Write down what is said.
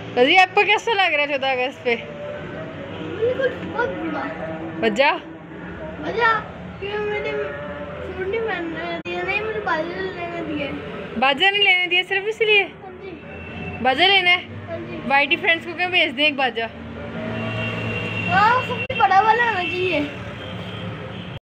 अजी आपको कैसा लग रहा है 14 अगस्त पे? बहुत बुरा। वजह मैंने सूट नहीं पहनने दिया, नहीं मुझे बाजू लेने दिए। बाजा नहीं लेने दिया सिर्फ इसलिए? हाँ जी। बाजा लेना है? हाँ जी। वाइटी फ्रेंड्स को क्या भेज दें एक बाजा? हाँ, सबसे बड़ा वाला होना चाहिए।